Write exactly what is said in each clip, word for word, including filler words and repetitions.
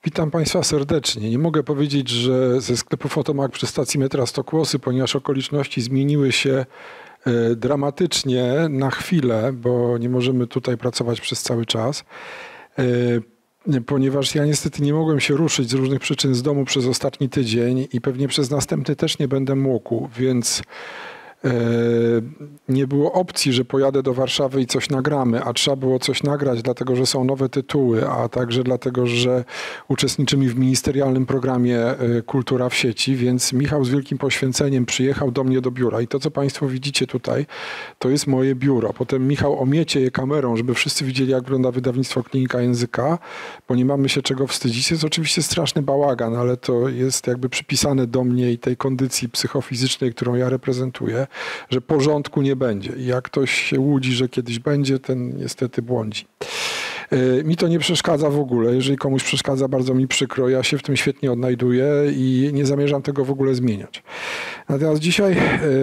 Witam Państwa serdecznie. Nie mogę powiedzieć, że ze sklepu Fotomak przy stacji metra Stokłosy, ponieważ okoliczności zmieniły się dramatycznie na chwilę, bo nie możemy tutaj pracować przez cały czas, ponieważ ja niestety nie mogłem się ruszyć z różnych przyczyn z domu przez ostatni tydzień i pewnie przez następny też nie będę mógł, więc nie było opcji, że pojadę do Warszawy i coś nagramy, a trzeba było coś nagrać, dlatego że są nowe tytuły, a także dlatego, że uczestniczymy w ministerialnym programie Kultura w sieci, więc Michał z wielkim poświęceniem przyjechał do mnie do biura i to, co Państwo widzicie tutaj, to jest moje biuro. Potem Michał omiecie je kamerą, żeby wszyscy widzieli, jak wygląda wydawnictwo Klinika Języka, bo nie mamy się czego wstydzić. Jest oczywiście straszny bałagan, ale to jest jakby przypisane do mnie i tej kondycji psychofizycznej, którą ja reprezentuję, że porządku nie będzie. I jak ktoś się łudzi, że kiedyś będzie, ten niestety błądzi. Mi to nie przeszkadza w ogóle. Jeżeli komuś przeszkadza, bardzo mi przykro. Ja się w tym świetnie odnajduję i nie zamierzam tego w ogóle zmieniać. Natomiast dzisiaj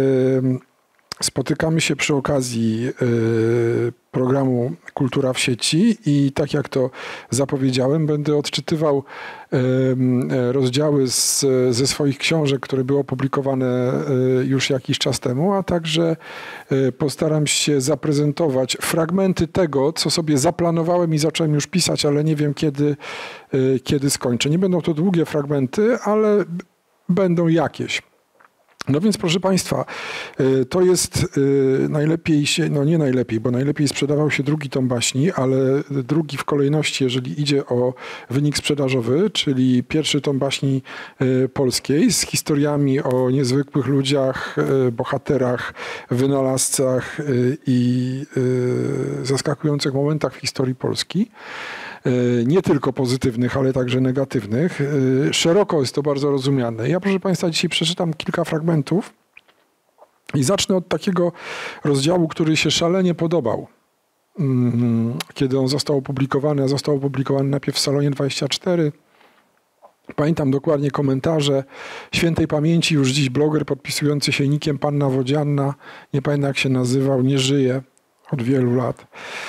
spotykamy się przy okazji programu Kultura w sieci i tak jak to zapowiedziałem, będę odczytywał rozdziały z, ze swoich książek, które były opublikowane już jakiś czas temu, a także postaram się zaprezentować fragmenty tego, co sobie zaplanowałem i zacząłem już pisać, ale nie wiem kiedy, kiedy skończę. Nie będą to długie fragmenty, ale będą jakieś. No więc proszę Państwa, to jest najlepiej się, no nie najlepiej, bo najlepiej sprzedawał się drugi tom baśni, ale drugi w kolejności, jeżeli idzie o wynik sprzedażowy, czyli pierwszy tom baśni polskiej z historiami o niezwykłych ludziach, bohaterach, wynalazcach i zaskakujących momentach w historii Polski. Nie tylko pozytywnych, ale także negatywnych. Szeroko jest to bardzo rozumiane. Ja, proszę Państwa, dzisiaj przeczytam kilka fragmentów i zacznę od takiego rozdziału, który się szalenie podobał, kiedy on został opublikowany, a został opublikowany najpierw w Salonie dwadzieścia cztery. Pamiętam dokładnie komentarze. Świętej pamięci już dziś bloger podpisujący się nickiem Panna Wodzianna, nie pamiętam jak się nazywał, nie żyje od wielu lat.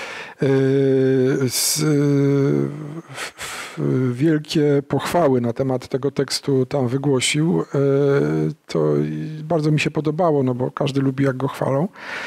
Z, wielkie pochwały na temat tego tekstu tam wygłosił. To bardzo mi się podobało, no bo każdy lubi, jak go chwalą.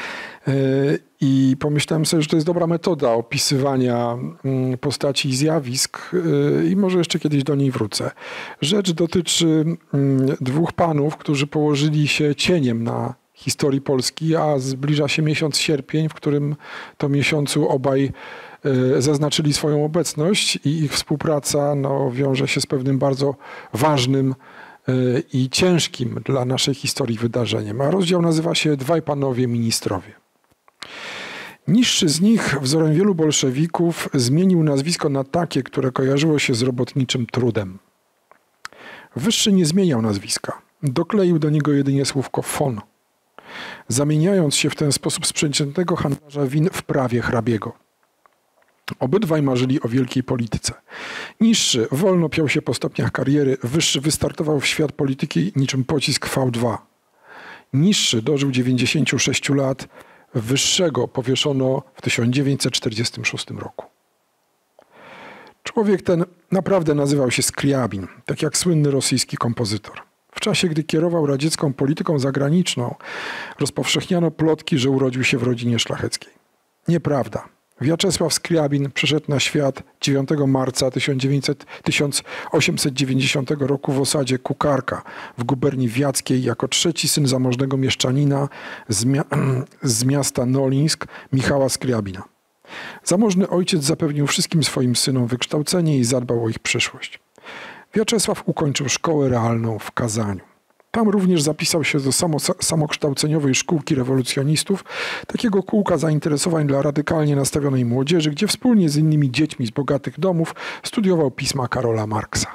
I pomyślałem sobie, że to jest dobra metoda opisywania postaci i zjawisk i może jeszcze kiedyś do niej wrócę. Rzecz dotyczy dwóch panów, którzy położyli się cieniem na historii Polski, a zbliża się miesiąc sierpień, w którym to miesiącu obaj zaznaczyli swoją obecność i ich współpraca no, wiąże się z pewnym bardzo ważnym i ciężkim dla naszej historii wydarzeniem. A rozdział nazywa się Dwaj panowie ministrowie. Niższy z nich, wzorem wielu bolszewików, zmienił nazwisko na takie, które kojarzyło się z robotniczym trudem. Wyższy nie zmieniał nazwiska. Dokleił do niego jedynie słówko von, zamieniając się w ten sposób z przeciętnego handlarza win w prawie hrabiego. Obydwaj marzyli o wielkiej polityce. Niższy wolno piął się po stopniach kariery, wyższy wystartował w świat polityki niczym pocisk V dwa. Niższy dożył dziewięćdziesięciu sześciu lat, wyższego powieszono w tysiąc dziewięćset czterdziestym szóstym roku. Człowiek ten naprawdę nazywał się Skriabin, tak jak słynny rosyjski kompozytor. W czasie, gdy kierował radziecką polityką zagraniczną, rozpowszechniano plotki, że urodził się w rodzinie szlacheckiej. Nieprawda. Wiaczesław Skriabin przyszedł na świat dziewiątego marca tysiąc osiemset dziewięćdziesiątego roku w osadzie Kukarka w guberni Wiackiej jako trzeci syn zamożnego mieszczanina z, mia z miasta Nolinsk Michała Skriabina. Zamożny ojciec zapewnił wszystkim swoim synom wykształcenie i zadbał o ich przyszłość. Wiaczesław ukończył szkołę realną w Kazaniu. Tam również zapisał się do samo, samokształceniowej szkółki rewolucjonistów, takiego kółka zainteresowań dla radykalnie nastawionej młodzieży, gdzie wspólnie z innymi dziećmi z bogatych domów studiował pisma Karola Marksa.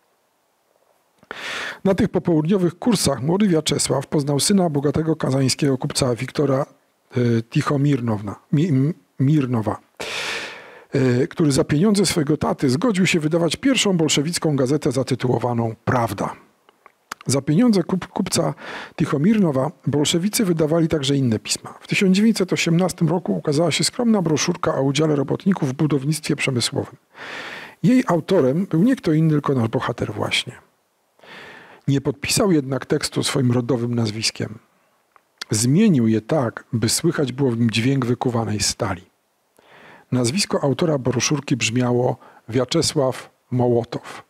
Na tych popołudniowych kursach młody Wiaczesław poznał syna bogatego kazańskiego kupca Wiktora y, Tichomirnowa, mi, Mirnowa, y, który za pieniądze swojego taty zgodził się wydawać pierwszą bolszewicką gazetę zatytułowaną Prawda. Za pieniądze kup, kupca Tichomirnowa bolszewicy wydawali także inne pisma. W tysiąc dziewięćset osiemnastym roku ukazała się skromna broszurka o udziale robotników w budownictwie przemysłowym. Jej autorem był nie kto inny, tylko nasz bohater właśnie. Nie podpisał jednak tekstu swoim rodowym nazwiskiem. Zmienił je tak, by słychać było w nim dźwięk wykuwanej stali. Nazwisko autora broszurki brzmiało Wiaczesław Mołotow.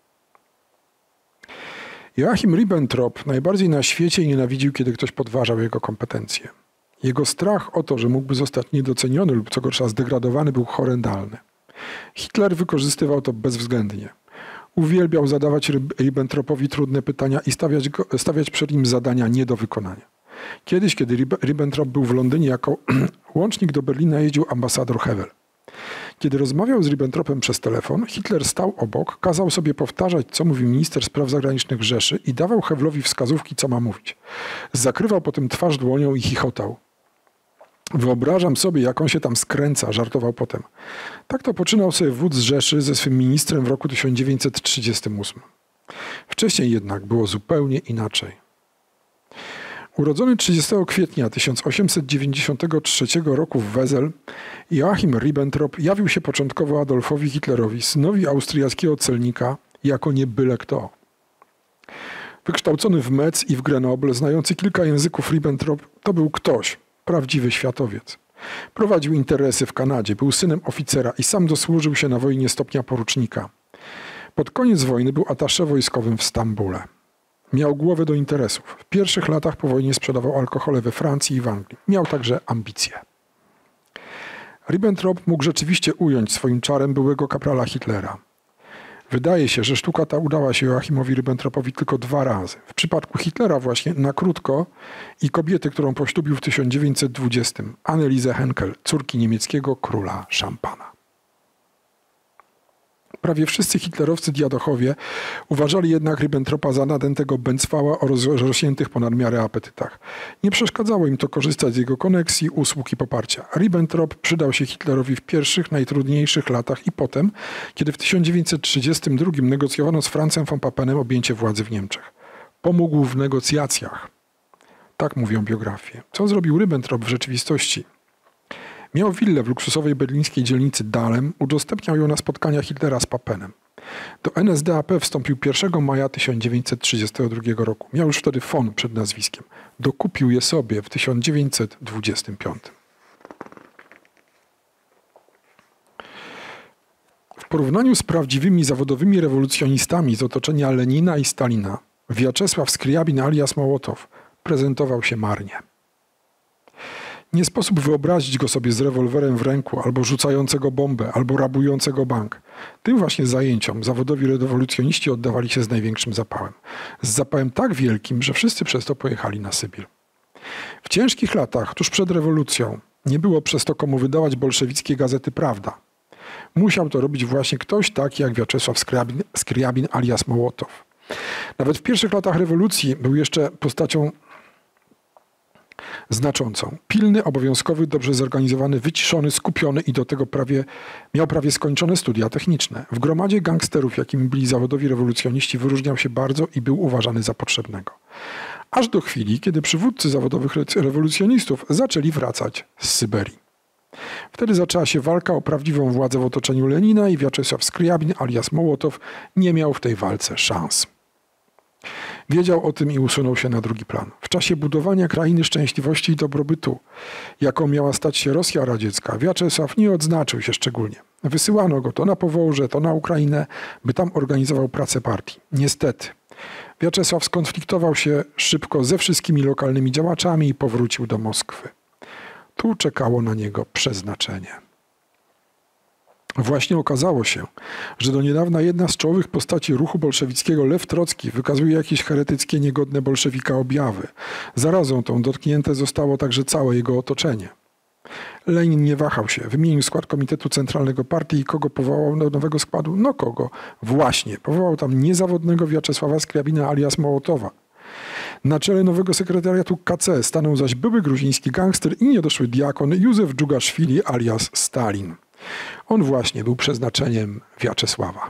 Joachim Ribbentrop najbardziej na świecie nienawidził, kiedy ktoś podważał jego kompetencje. Jego strach o to, że mógłby zostać niedoceniony lub co gorsza zdegradowany, był horrendalny. Hitler wykorzystywał to bezwzględnie. Uwielbiał zadawać Ribbentropowi trudne pytania i stawiać, go, stawiać przed nim zadania nie do wykonania. Kiedyś, kiedy Ribbentrop był w Londynie jako łącznik do Berlina, jeździł ambasador Hewel. Kiedy rozmawiał z Ribbentropem przez telefon, Hitler stał obok, kazał sobie powtarzać, co mówił minister spraw zagranicznych Rzeszy i dawał Hewlowi wskazówki, co ma mówić. Zakrywał potem twarz dłonią i chichotał. Wyobrażam sobie, jak on się tam skręca, żartował potem. Tak to poczynał sobie wódz Rzeszy ze swym ministrem w roku tysiąc dziewięćset trzydziestym ósmym. Wcześniej jednak było zupełnie inaczej. Urodzony trzydziestego kwietnia tysiąc osiemset dziewięćdziesiątego trzeciego roku w Wesel, Joachim Ribbentrop jawił się początkowo Adolfowi Hitlerowi, synowi austriackiego celnika, jako nie byle kto. Wykształcony w Metz i w Grenoble, znający kilka języków, Ribbentrop to był ktoś, prawdziwy światowiec. Prowadził interesy w Kanadzie, był synem oficera i sam dosłużył się na wojnie stopnia porucznika. Pod koniec wojny był atasze wojskowym w Stambule. Miał głowę do interesów. W pierwszych latach po wojnie sprzedawał alkohole we Francji i w Anglii. Miał także ambicje. Ribbentrop mógł rzeczywiście ująć swoim czarem byłego kaprala Hitlera. Wydaje się, że sztuka ta udała się Joachimowi Ribbentropowi tylko dwa razy. W przypadku Hitlera właśnie na krótko i kobiety, którą poślubił w tysiąc dziewięćset dwudziestym, Anneliese Henkel, córki niemieckiego króla szampana. Prawie wszyscy hitlerowscy diadochowie uważali jednak Ribbentropa za nadętego bęcwała o rozrośniętych ponad miarę apetytach. Nie przeszkadzało im to korzystać z jego koneksji, usług i poparcia. Ribbentrop przydał się Hitlerowi w pierwszych, najtrudniejszych latach i potem, kiedy w tysiąc dziewięćset trzydziestym drugim negocjowano z Francem von Papenem objęcie władzy w Niemczech. Pomógł w negocjacjach. Tak mówią biografie. Co zrobił Ribbentrop w rzeczywistości? Miał willę w luksusowej berlińskiej dzielnicy Dahlem, udostępniał ją na spotkania Hitlera z Papenem. Do N S D A P wstąpił pierwszego maja tysiąc dziewięćset trzydziestego drugiego roku. Miał już wtedy von przed nazwiskiem. Dokupił je sobie w tysiąc dziewięćset dwudziestym piątym. W porównaniu z prawdziwymi zawodowymi rewolucjonistami z otoczenia Lenina i Stalina, Wiaczesław Skriabin alias Mołotow prezentował się marnie. Nie sposób wyobrazić go sobie z rewolwerem w ręku, albo rzucającego bombę, albo rabującego bank. Tym właśnie zajęciom zawodowi rewolucjoniści oddawali się z największym zapałem. Z zapałem tak wielkim, że wszyscy przez to pojechali na Sybir. W ciężkich latach, tuż przed rewolucją, nie było przez to komu wydawać bolszewickiej gazety Prawda. Musiał to robić właśnie ktoś taki jak Wiaczesław Skriabin, Skriabin alias Mołotow. Nawet w pierwszych latach rewolucji był jeszcze postacią znaczącą. Pilny, obowiązkowy, dobrze zorganizowany, wyciszony, skupiony i do tego prawie, miał prawie skończone studia techniczne. W gromadzie gangsterów, jakimi byli zawodowi rewolucjoniści, wyróżniał się bardzo i był uważany za potrzebnego. Aż do chwili, kiedy przywódcy zawodowych rewolucjonistów zaczęli wracać z Syberii. Wtedy zaczęła się walka o prawdziwą władzę w otoczeniu Lenina i Wiaczesław Skriabin alias Mołotow nie miał w tej walce szans. Wiedział o tym i usunął się na drugi plan. W czasie budowania krainy szczęśliwości i dobrobytu, jaką miała stać się Rosja radziecka, Wiaczesław nie odznaczył się szczególnie. Wysyłano go to na Powołże, to na Ukrainę, by tam organizował pracę partii. Niestety, Wiaczesław skonfliktował się szybko ze wszystkimi lokalnymi działaczami i powrócił do Moskwy. Tu czekało na niego przeznaczenie. Właśnie okazało się, że do niedawna jedna z czołowych postaci ruchu bolszewickiego, Lew Trocki, wykazuje jakieś heretyckie, niegodne bolszewika objawy. Zarazą tą dotknięte zostało także całe jego otoczenie. Lenin nie wahał się, wymienił skład Komitetu Centralnego Partii i kogo powołał do nowego składu? No kogo? Właśnie, powołał tam niezawodnego Wiaczesława Skriabina alias Mołotowa. Na czele nowego sekretariatu K C stanął zaś były gruziński gangster i niedoszły diakon Józef Dżugaszwili alias Stalin. On właśnie był przeznaczeniem Wiaczesława.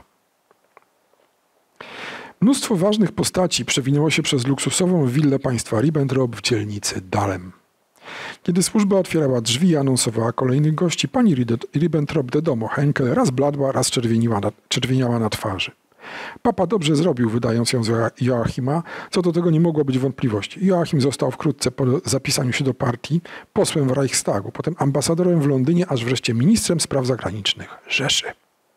Mnóstwo ważnych postaci przewinęło się przez luksusową willę państwa Ribbentrop w dzielnicy Dahlem. Kiedy służba otwierała drzwi i anonsowała kolejnych gości, pani Ribbentrop de Domo Henkel raz bladła, raz czerwieniła na, czerwieniała na twarzy. Papa dobrze zrobił, wydając ją za Joachima, co do tego nie mogło być wątpliwości. Joachim został wkrótce po zapisaniu się do partii posłem w Reichstagu, potem ambasadorem w Londynie, aż wreszcie ministrem spraw zagranicznych Rzeszy.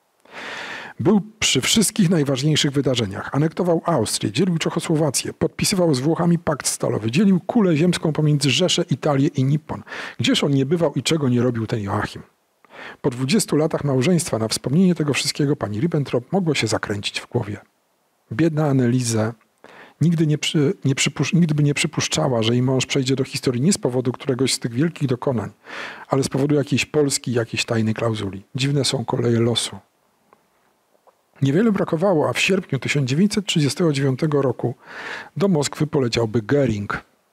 Był przy wszystkich najważniejszych wydarzeniach. Anektował Austrię, dzielił Czechosłowację, podpisywał z Włochami pakt stalowy, dzielił kulę ziemską pomiędzy Rzeszę, Italię i Nippon. Gdzież on nie bywał i czego nie robił ten Joachim? Po dwudziestu latach małżeństwa na wspomnienie tego wszystkiego pani Ribbentrop mogło się zakręcić w głowie. Biedna Anneliese nigdy, nie przy, nie przypusz, nigdy by nie przypuszczała, że jej mąż przejdzie do historii nie z powodu któregoś z tych wielkich dokonań, ale z powodu jakiejś Polski, jakiejś tajnej klauzuli. Dziwne są koleje losu. Niewiele brakowało, a w sierpniu tysiąc dziewięćset trzydziestego dziewiątego roku do Moskwy poleciałby Göring.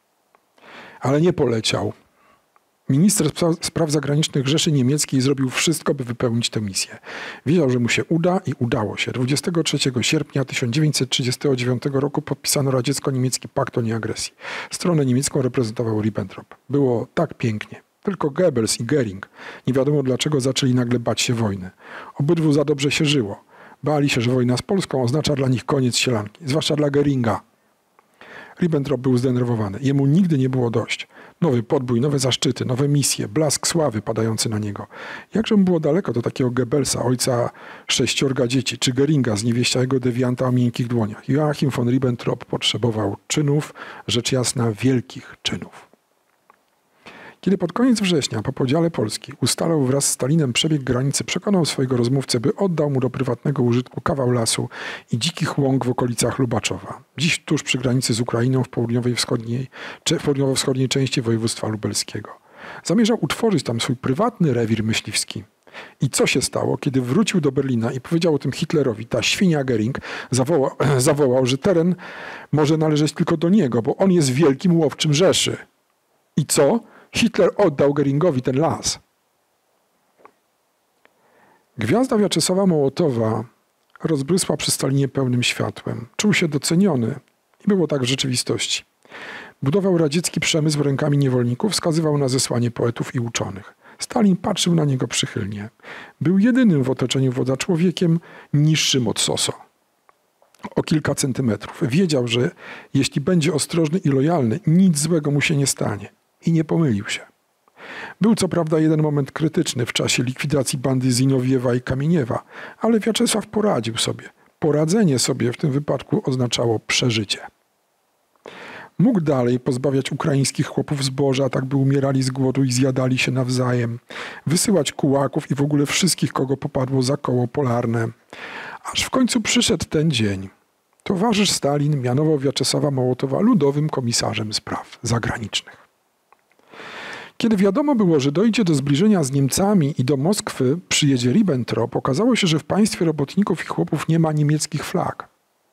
Ale nie poleciał. Minister spraw zagranicznych Rzeszy Niemieckiej zrobił wszystko, by wypełnić tę misję. Wiedział, że mu się uda i udało się. dwudziestego trzeciego sierpnia tysiąc dziewięćset trzydziestego dziewiątego roku podpisano radziecko-niemiecki pakt o nieagresji. Stronę niemiecką reprezentował Ribbentrop. Było tak pięknie. Tylko Goebbels i Göring nie wiadomo dlaczego zaczęli nagle bać się wojny. Obydwu za dobrze się żyło. Bali się, że wojna z Polską oznacza dla nich koniec sielanki, zwłaszcza dla Göringa. Ribbentrop był zdenerwowany. Jemu nigdy nie było dość. Nowy podbój, nowe zaszczyty, nowe misje, blask sławy padający na niego. Jakże mu było daleko do takiego Goebbelsa, ojca sześciorga dzieci, czy Göringa, zniewieściałego dewianta o miękkich dłoniach. Joachim von Ribbentrop potrzebował czynów, rzecz jasna wielkich czynów. Kiedy pod koniec września po podziale Polski ustalał wraz z Stalinem przebieg granicy, przekonał swojego rozmówcę, by oddał mu do prywatnego użytku kawał lasu i dzikich łąk w okolicach Lubaczowa. Dziś tuż przy granicy z Ukrainą w południowej wschodniej, w południowo-wschodniej części województwa lubelskiego. Zamierzał utworzyć tam swój prywatny rewir myśliwski. I co się stało, kiedy wrócił do Berlina i powiedział o tym Hitlerowi, ta świnia Göring zawołał, zawołał, że teren może należeć tylko do niego, bo on jest wielkim łowczym Rzeszy. I co? Hitler oddał Göringowi ten las. Gwiazda Wiaczesława Mołotowa rozbrysła przy Stalinie pełnym światłem. Czuł się doceniony i było tak w rzeczywistości. Budował radziecki przemysł rękami niewolników, wskazywał na zesłanie poetów i uczonych. Stalin patrzył na niego przychylnie. Był jedynym w otoczeniu wodza człowiekiem niższym od Soso. O kilka centymetrów. Wiedział, że jeśli będzie ostrożny i lojalny, nic złego mu się nie stanie. I nie pomylił się. Był co prawda jeden moment krytyczny w czasie likwidacji bandy Zinowiewa i Kamieniewa, ale Wiaczesław poradził sobie. Poradzenie sobie w tym wypadku oznaczało przeżycie. Mógł dalej pozbawiać ukraińskich chłopów zboża, tak by umierali z głodu i zjadali się nawzajem, wysyłać kułaków i w ogóle wszystkich, kogo popadło za koło polarne. Aż w końcu przyszedł ten dzień. Towarzysz Stalin mianował Wiaczesława Mołotowa ludowym komisarzem spraw zagranicznych. Kiedy wiadomo było, że dojdzie do zbliżenia z Niemcami i do Moskwy przyjedzie Ribbentrop, okazało się, że w państwie robotników i chłopów nie ma niemieckich flag.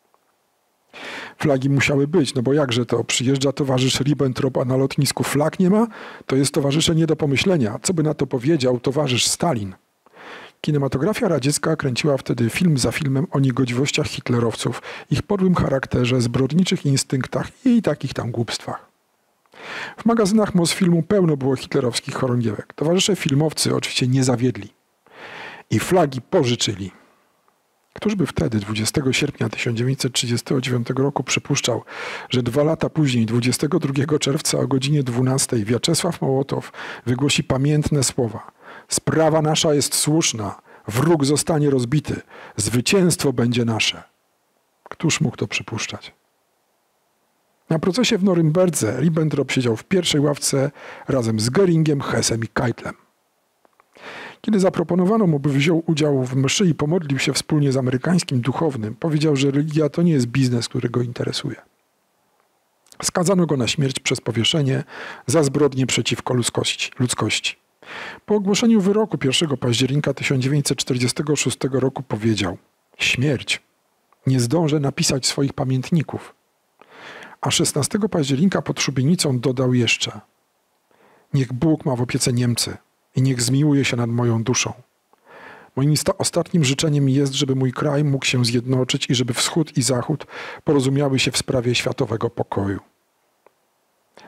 Flagi musiały być, no bo jakże to? Przyjeżdża towarzysz Ribbentrop, a na lotnisku flag nie ma? To jest towarzysze nie do pomyślenia. Co by na to powiedział towarzysz Stalin? Kinematografia radziecka kręciła wtedy film za filmem o niegodziwościach hitlerowców, ich podłym charakterze, zbrodniczych instynktach i takich tam głupstwach. W magazynach Mosfilmu pełno było hitlerowskich chorągiewek. Towarzysze filmowcy oczywiście nie zawiedli. I flagi pożyczyli. Któż by wtedy, dwudziestego sierpnia tysiąc dziewięćset trzydziestego dziewiątego roku przypuszczał, że dwa lata później, dwudziestego drugiego czerwca o godzinie dwunastej Wiaczesław Mołotow wygłosi pamiętne słowa. Sprawa nasza jest słuszna, wróg zostanie rozbity, zwycięstwo będzie nasze. Któż mógł to przypuszczać? Na procesie w Norymberdze Ribbentrop siedział w pierwszej ławce razem z Göringiem, Hessem i Keitlem. Kiedy zaproponowano mu, by wziął udział w mszy i pomodlił się wspólnie z amerykańskim duchownym, powiedział, że religia to nie jest biznes, który go interesuje. Skazano go na śmierć przez powieszenie za zbrodnie przeciwko ludzkości. Po ogłoszeniu wyroku pierwszego października tysiąc dziewięćset czterdziestego szóstego roku powiedział: śmierć, nie zdążę napisać swoich pamiętników. A szesnastego października pod szubienicą dodał jeszcze: niech Bóg ma w opiece Niemcy i niech zmiłuje się nad moją duszą. Moim ostatnim życzeniem jest, żeby mój kraj mógł się zjednoczyć i żeby Wschód i Zachód porozumiały się w sprawie światowego pokoju.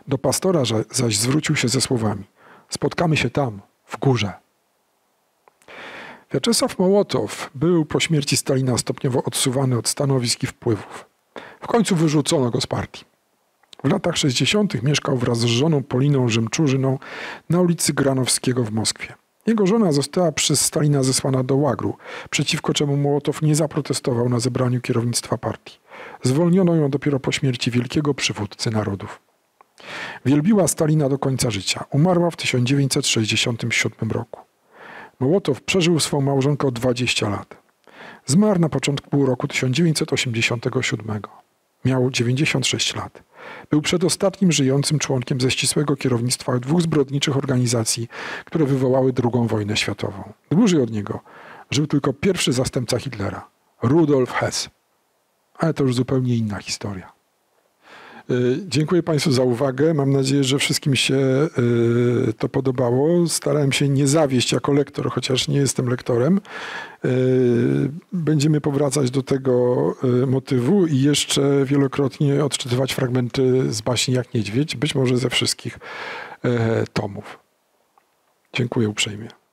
Do pastora zaś zwrócił się ze słowami: spotkamy się tam, w górze. Wiaczesław Mołotow był po śmierci Stalina stopniowo odsuwany od stanowisk i wpływów. W końcu wyrzucono go z partii. W latach sześćdziesiątych mieszkał wraz z żoną Poliną Żemczurzyną na ulicy Granowskiego w Moskwie. Jego żona została przez Stalina zesłana do łagru, przeciwko czemu Mołotow nie zaprotestował na zebraniu kierownictwa partii. Zwolniono ją dopiero po śmierci wielkiego przywódcy narodów. Wielbiła Stalina do końca życia. Umarła w tysiąc dziewięćset sześćdziesiątym siódmym roku. Mołotow przeżył swą małżonkę o dwadzieścia lat. Zmarł na początku roku tysiąc dziewięćset osiemdziesiątego siódmego. Miał dziewięćdziesiąt sześć lat. Był przedostatnim żyjącym członkiem ze ścisłego kierownictwa dwóch zbrodniczych organizacji, które wywołały drugą wojnę światową. Dłużej od niego żył tylko pierwszy zastępca Hitlera, Rudolf Hess. Ale to już zupełnie inna historia. Dziękuję Państwu za uwagę. Mam nadzieję, że wszystkim się to podobało. Starałem się nie zawieść jako lektor, chociaż nie jestem lektorem. Będziemy powracać do tego motywu i jeszcze wielokrotnie odczytywać fragmenty z baśni Jak niedźwiedź, być może ze wszystkich tomów. Dziękuję uprzejmie.